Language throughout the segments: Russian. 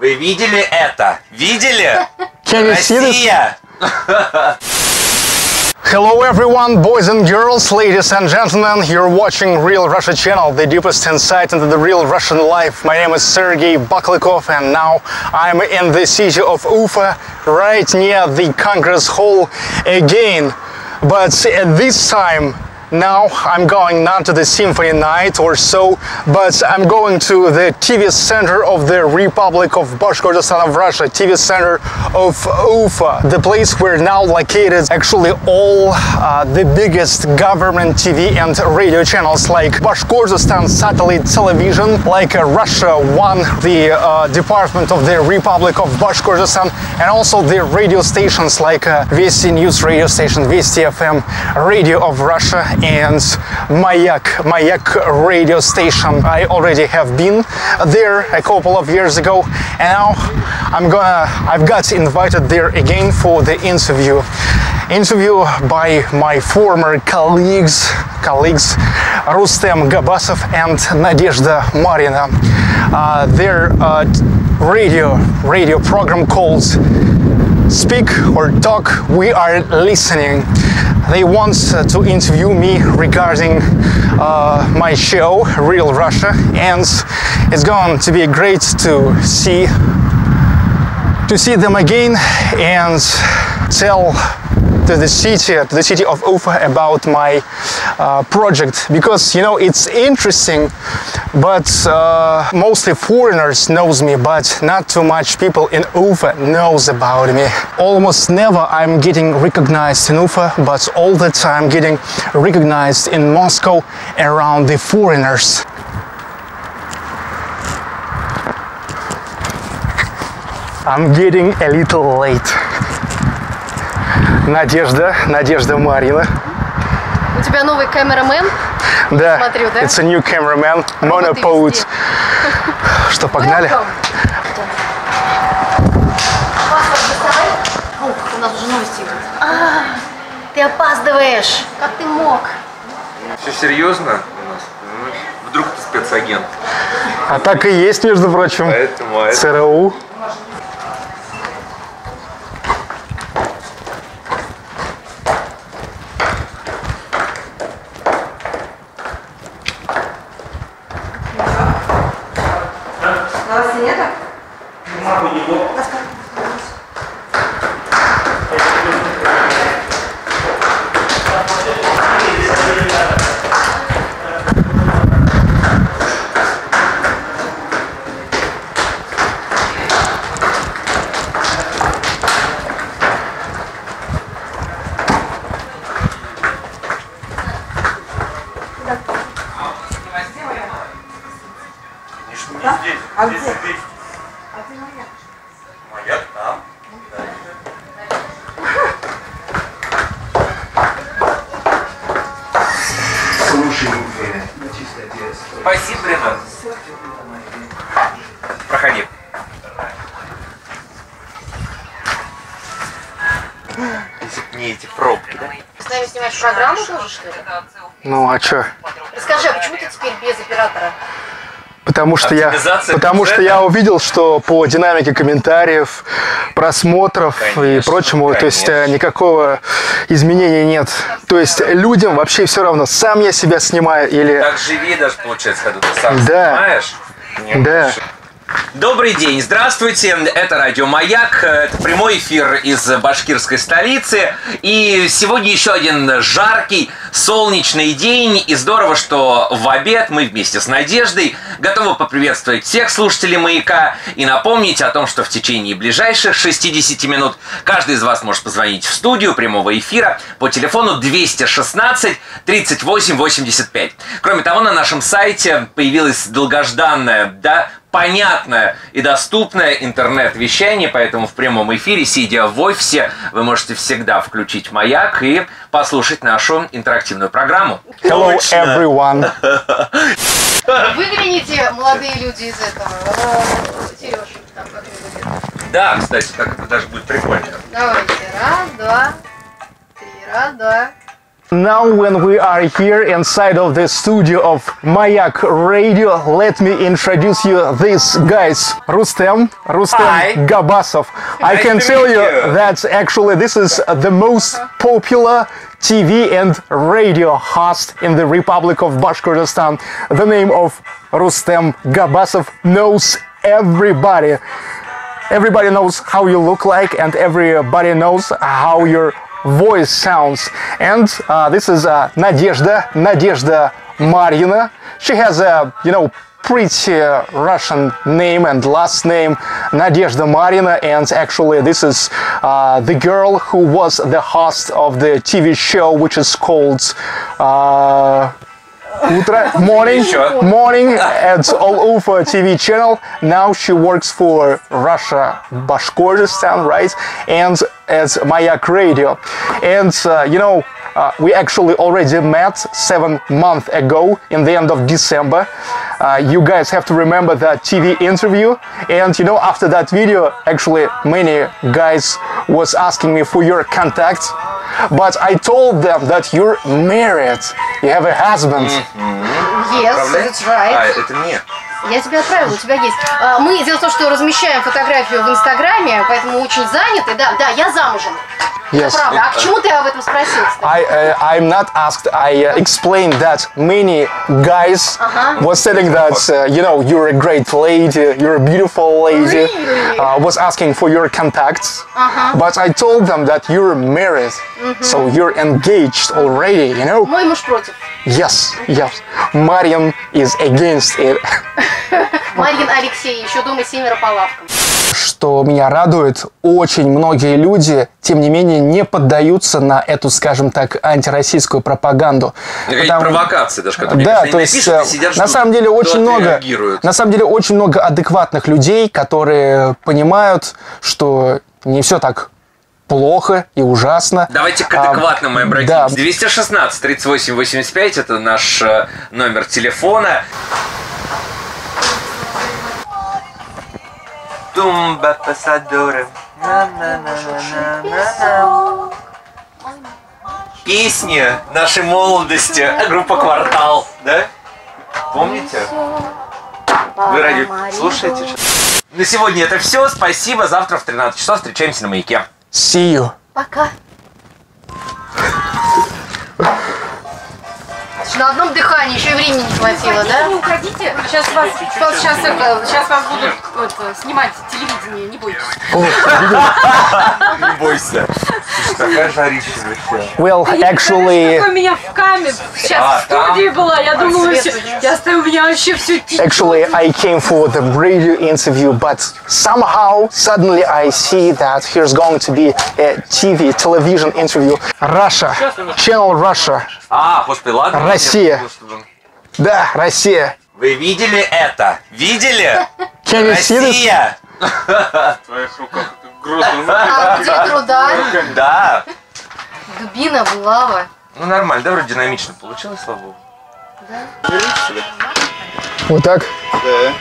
Вы видели это? Видели? Россия! Hello everyone, boys and girls, ladies and gentlemen, you're watching Real Russia channel, the deepest insight into the real Russian life. My name is Sergey Baklykov and now I'm in the city of Ufa, right near the Congress Hall again. But at this time, now I'm going not to the Symphony Night or so, but I'm going to the TV center of the Republic of Bashkortostan of Russia, TV center of Ufa, the place where now located actually all the biggest government TV and radio channels like Bashkortostan Satellite Television, like Russia One, the department of the Republic of Bashkortostan, and also the radio stations like Vesti News radio station, Vesti FM Radio of Russia, and Mayak radio station. I already have been there a couple of years ago, and now I've got invited there again for the interview by my former colleagues Rustem Gabasov and Nadezhda Marina. Their radio program called Speak or Talk, We Are Listening. They want to interview me regarding my show, Real Russia, and it's going to be great to see them again and tell to the city of Ufa about my project, because you know it's interesting, but mostly foreigners knows me, but not too much people in Ufa knows about me. Almost never I'm getting recognized in Ufa, but all the time getting recognized in Moscow around the foreigners. I'm getting a little late. Надежда Марина. У тебя новый камерамен? Да, смотрю, да? It's a new cameraman, monopode. Что, погнали? У нас уже новости идут. Ты опаздываешь. Как ты мог? Все серьезно у нас? Вдруг ты спецагент? А так и есть, между прочим. Поэтому, ЦРУ. Здесь. А ты маяк? Маяк там. Слушай, спасибо, Ренат. Проходи. Если бы не эти пробки, да? Ты с нами снимаешь программу тоже, что ли? Ну, а чё? Расскажи, а почему ты теперь без оператора? Потому что я увидел, что по динамике комментариев, просмотров и прочему, то есть никакого изменения нет. То есть людям вообще все равно, сам я себя снимаю или... Так живи даже, получается, когда ты сам снимаешь. Да. Добрый день, здравствуйте, это Радио Маяк, это прямой эфир из башкирской столицы, и сегодня еще один жаркий, солнечный день, и здорово, что в обед мы вместе с Надеждой готовы поприветствовать всех слушателей Маяка и напомнить о том, что в течение ближайших 60 минут каждый из вас может позвонить в студию прямого эфира по телефону 216 38 85. Кроме того, на нашем сайте появилась долгожданная, понятное и доступное интернет-вещание, поэтому в прямом эфире, сидя в офисе, вы можете всегда включить Маяк и послушать нашу интерактивную программу. Hello, everyone. Выгляните, молодые люди, из этого. Сереж, там как-нибудь. Да, кстати, так это даже будет прикольно. Давайте. Раз, два, три. Раз, два, Now when we are here inside of the studio of Mayak Radio, let me introduce you these guys. Rustem Hi. Gabasov. I Nice can to tell meet you you. that actually this is the most popular TV and radio host in the Republic of Bashkortostan. The name of Rustem Gabasov knows everybody. Everybody knows how you look like, and everybody knows how your voice sounds. And this is Nadezhda Marina. She has a, pretty Russian name and last name, Nadezhda Marina, and actually this is the girl who was the host of the TV show, which is called Morning at All Ufa TV channel. Now she works for Russia, Bashkortostan, right? And at Mayak Radio. And we actually already met 7 months ago in the end of December. You guys have to remember that TV interview. And after that video, actually many guys was asking me for your contact. But I told them that you're married, you have a husband. Yes, that's right. Это мне. Я тебя отправила, у тебя есть. Мы, дело в том, что размещаем фотографию в Инстаграме, поэтому очень заняты. Да, я замужем. Yes. Правда. А к чему ты об этом спросил, кстати? I'm not asked. I explained that many guys was saying that you're a great lady, you're a beautiful lady. Really? Was asking for your contacts, but I told them that you're married, so you're engaged already. Мой муж против. Yes. Marian is against it. Марьин Алексей, еще дома 7 по лавкам. Что меня радует, очень многие люди, тем не менее, не поддаются на эту, скажем так, антироссийскую пропаганду. Провокации даже, которые да, не то есть, напишут, сидят, на самом деле очень много, очень много адекватных людей, которые понимают, что не все так плохо и ужасно. Давайте к адекватному обратимся. Да. 216 38 85 это наш номер телефона. Тумба пасадора. Песни нашей молодости. Группа «Квартал», да? Помните? Вы радио слушаете? На сегодня это все. Спасибо. Завтра в 13 часов встречаемся на Маяке. See you. Пока. На одном дыхании еще и времени не хватило, да? Не уходите, сейчас вас будут снимать телевидение, не бойтесь. Не бойся. Такая жарища вообще. Well, actually, У меня в камере сейчас в студии была, я думала, я стою, у меня вообще все тихо. Actually, I came for the radio interview, but somehow, suddenly I see that here's going to be a television interview. Russia, channel Russia. Господи, ладно. Россия. Да, Россия. Вы видели это? Видели? Can you see this? Россия! В твоих руках грозно. А где труда? Да. Дубина, булава. Ну нормально, да, вроде динамично получилось, слава богу. Вот так. Да.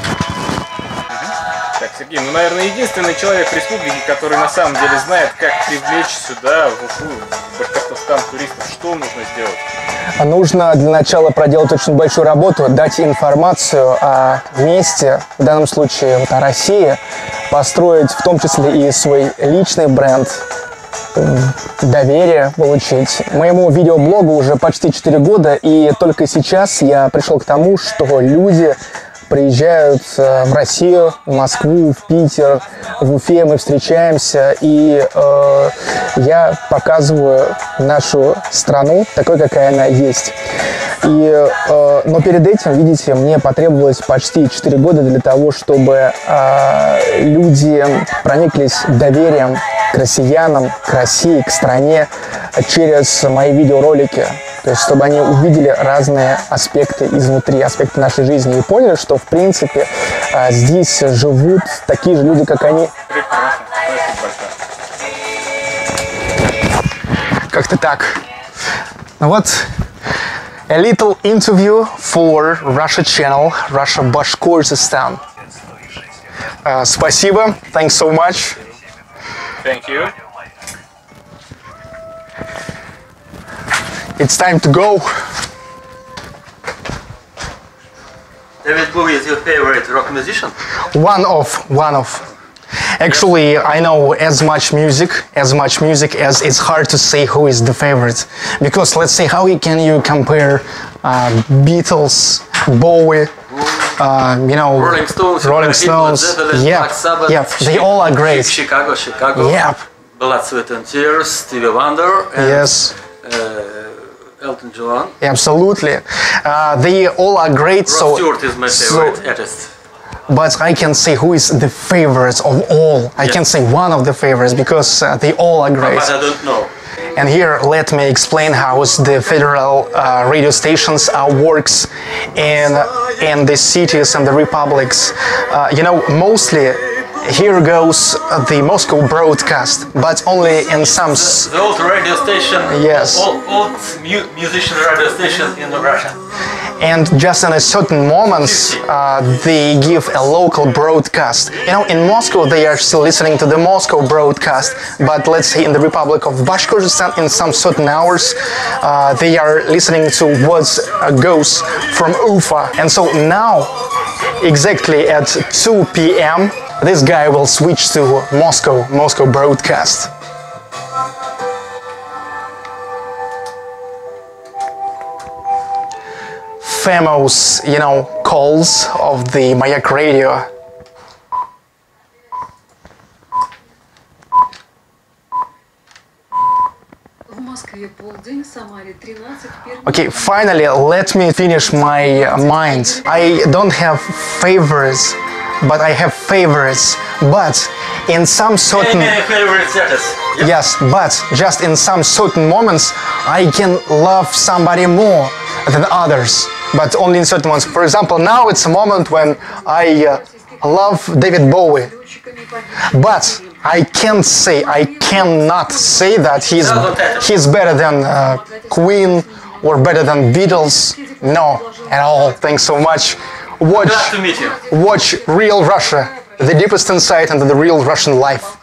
Так, Сергей, наверное, единственный человек в республике, который на самом деле знает, как привлечь сюда, в Уфу, в Башкортостан туристов. Что нужно сделать? Нужно для начала проделать очень большую работу, дать информацию о месте, в данном случае о России, построить в том числе и свой личный бренд, доверие получить. Моему видеоблогу уже почти 4 года, и только сейчас я пришел к тому, что люди приезжают в Россию, в Москву, в Питер, в Уфе, мы встречаемся, и я показываю нашу страну такой, какая она есть. Но перед этим, видите, мне потребовалось почти 4 года для того, чтобы люди прониклись доверием к россиянам, к России, к стране через мои видеоролики. То есть, чтобы они увидели разные аспекты изнутри, аспекты нашей жизни и поняли, что, в принципе, здесь живут такие же люди, как они. Прекрасно. Спасибо большое. Как-то так. Ну вот, a little interview for Russia channel, Russia Bashkortostan. Спасибо. Thanks so much. Thank you. it's time to go. David Bowie is your favorite rock musician? One of. Actually, I know as much music as it's hard to say who is the favorite. Because let's say, how can you compare Beatles, Bowie, you know, Rolling Stones, Led Zeppelin, Black Sabbath, yep, they all are great. Chicago, Yep. Blood, Sweat and Tears, Stevie Wonder, and Yes. Elton John. Absolutely. They all are great. Rod Stewart is my favorite artist. But I can say who is the favorite of all. I can say one of the favorites because they all are great. But I don't know. And here, let me explain how the federal radio stations works in the cities and the republics. You know, mostly here goes the Moscow broadcast, but only in some. The old radio station. Yes. Old musician radio station in Russia. And just in a certain moments, they give a local broadcast. You know, in Moscow, they are still listening to the Moscow broadcast, but let's say in the Republic of Bashkortostan, in some certain hours, they are listening to what goes from Ufa. And so now, exactly at 2 p.m., this guy will switch to Moscow broadcast. Famous, you know, calls of the Mayak radio. Okay, finally, let me finish my mind. I don't have favorites, but I have favorites. But in some certain... Many favorites artists. Yes, but just in some certain moments, I can love somebody more than others. But only in certain ones. For example, now it's a moment when I love David Bowie. But I cannot say that he's better than Queen or better than Beatles. No, at all. Thanks so much. Glad to meet you. Watch Real Russia, the deepest insight into the real Russian life.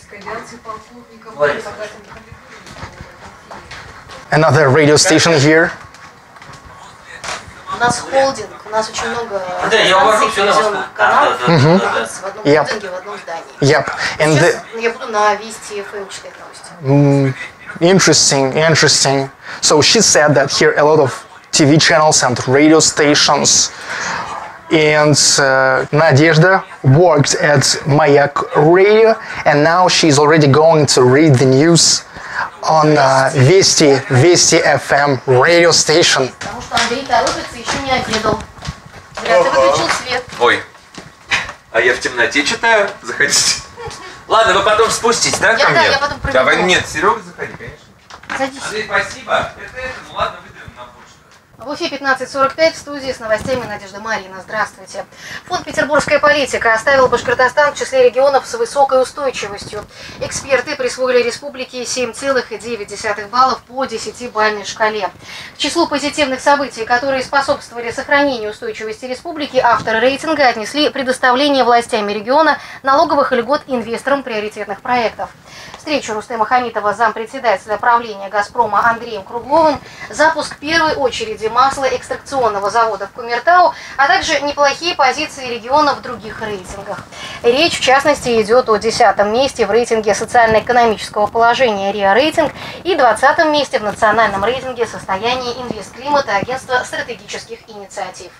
Another radio station here. У нас холдинг, у нас очень много телевизионных каналов в одном холдинге, в одном здании. Yep. And Я буду на Вести ФМ читать новости. Interesting. So she said that here a lot of TV channels and radio stations. And Nadezhda worked at Mayak Radio, and now she's already going to read the news on Vesti FM radio station. Потому что Андрей торопится, еще не обедал. Зря ты выключил свет. Ой, а я в темноте читаю. Заходите. Ладно, вы потом спуститесь, да, ко мне? Я потом пробегу. Давай, нет, Серега, заходи, конечно. Садись. Андрей, спасибо. Ну ладно, выдаем на почту. В Уфе 15:45 в студии с новостями Надежда Марина. Здравствуйте. Фонд «Петербургская политика» оставил Башкортостан в числе регионов с высокой устойчивостью. Эксперты присвоили республике 7,9 баллов по 10-бальной шкале. К числу позитивных событий, которые способствовали сохранению устойчивости республики, авторы рейтинга отнесли предоставление властями региона налоговых льгот инвесторам приоритетных проектов. Встречу Рустема Хамитова с зампредседателя правления «Газпрома» Андреем Кругловым, запуск первой очереди маслоэкстракционного завода в Кумертау, а также неплохие позиции региона в других рейтингах. Речь, в частности, идет о 10-м месте в рейтинге социально-экономического положения РИА Рейтинг и 20-м месте в национальном рейтинге состояния инвестклимата Агентства стратегических инициатив.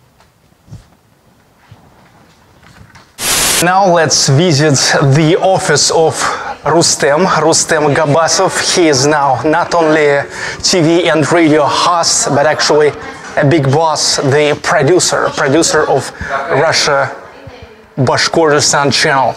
Now let's visit the office of Rustem Gabasov. He is now not only TV and radio host, but actually a big boss, the producer of Russia Bashkortostan channel.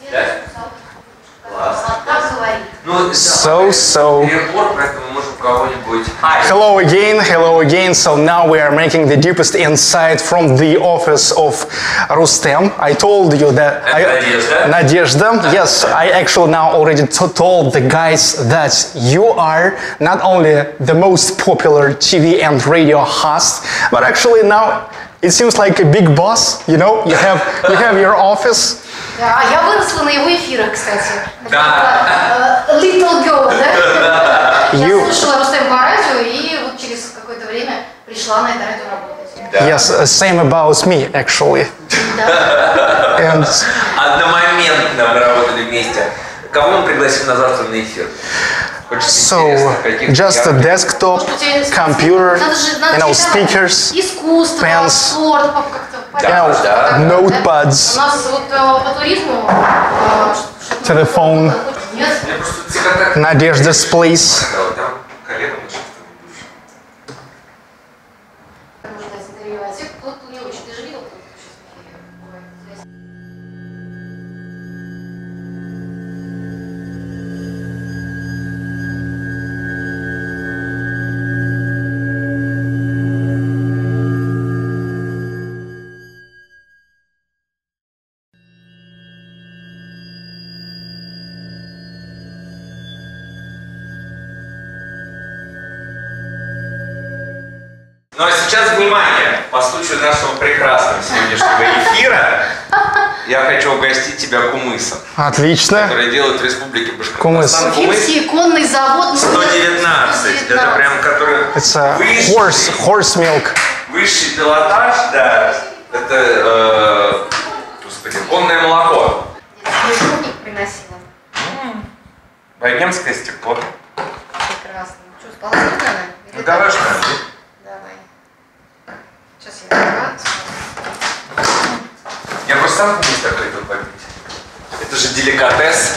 Hello again. So now we are making the deepest insight from the office of Rustem. I told you that Nadezhda. Yes, I actually now already told the guys that you are not only the most popular TV and radio host, but actually now it seems like a big boss. You know, you have your office. Да, я выросла на его эфирах, кстати. Да. Little Girl, да? Я слушала Рустем по радио и пришла на это радио работать. Да. Yes, same about me, actually. And Одномоментно мы работали вместе. Кого мы пригласим на завтра на эфир? so, just a desktop, computer, speakers, искусство, pens, спорт, как-то notepads, У нас вот по туризму telephone, нет. Nadezhda's place. Тут не очень. Ты же видел, кто сейчас в эфире бывает? Ну а сейчас внимание, по случаю нашего прекрасного сегодняшнего эфира я хочу угостить тебя кумысом, Отлично. который делают в Республике Кумыс. Башкортостан. Уфимский конный завод. 119. Это прям который It's a horse milk. высший пилотаж, да. Это, господи, конное молоко. Спутник приносила. Богемское стекло. Прекрасно. Что, сполоснуть надо? Ну давай что. Давай. Сейчас я открою. Я просто сам кумыс так хотел попить. Это же деликатес.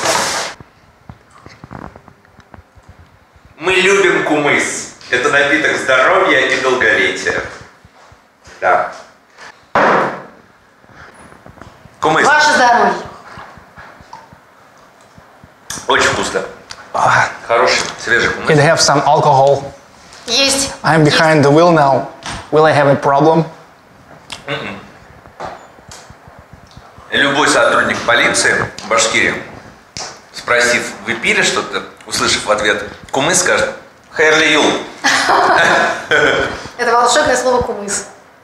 Мы любим кумыс. Это напиток здоровья и долголетия. Да. Кумыс. Ваше здоровье. Очень вкусно. Хороший, свежий кумыс. It have some alcohol. Есть. I'm behind the wheel now. Will I have a problem? Любой сотрудник полиции в Башкирии, спросив, вы пили что-то, услышав в ответ кумыс, скажет «Хайрли юл». Это волшебное слово кумыс.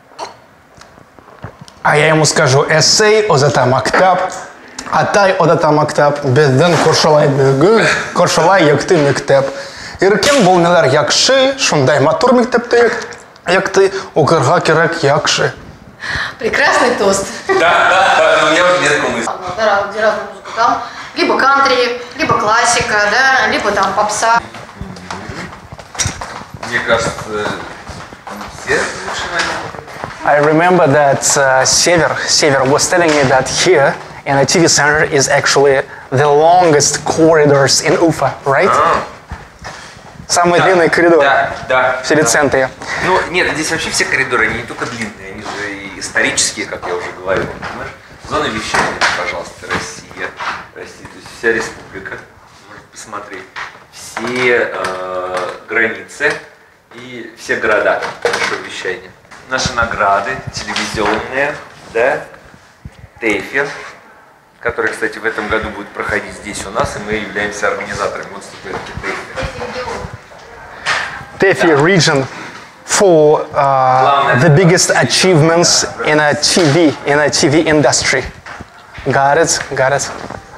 А я ему скажу «Эссей озата мактаб, атай одата мактаб, безден коршалай бегун, коршалай якты мектеп». Иркен был нелер якши, шундай матур мектепте якты, укырга керек якши. Прекрасный тост. Да, но у меня вот нет кумыса. Где разная музыка там. Либо кантри, либо классика, да, либо там попса. Мне кажется, все лучше I remember that Sever was telling me that here in the TV center is actually the longest corridors in Ufa, right? Самый длинный коридор Да. в телецентре. Ну, нет, здесь вообще все коридоры, они не только длинные, они же и исторические, как я уже говорил, понимаешь? Зона вещания, пожалуйста, Россия, то есть вся республика, можете посмотреть, все границы и все города нашего вещания. Наши награды телевизионные, да, ТЭФИ, который, кстати, в этом году будет проходить здесь у нас, и мы являемся организаторами. Вот статуэтки ТЭФИ. TEFI region for the biggest achievements in a TV industry. Got it.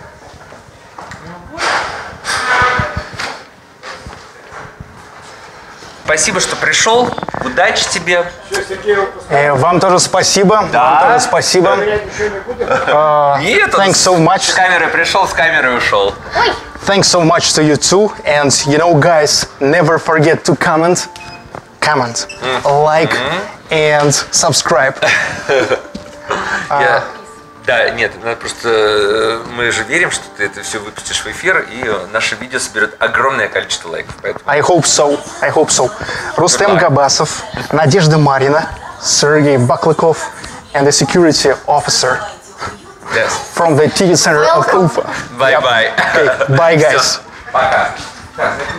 Спасибо, что пришел. Удачи тебе. Вам тоже спасибо. Да. Вам тоже спасибо. Нет, Thanks so much. С камерой пришел, с камерой ушел. Thanks so much to you too. And you know, guys, never forget to comment, like, and subscribe. Да, нет, просто мы же верим, что ты это все выпустишь в эфир, и наше видео соберет огромное количество лайков. Поэтому... I hope so. Рустем Габасов, Надежда Марина, Sergey Baklykov, and the security officer Yes. from the TV center of Ufa. Bye-bye. Okay, bye guys. Пока.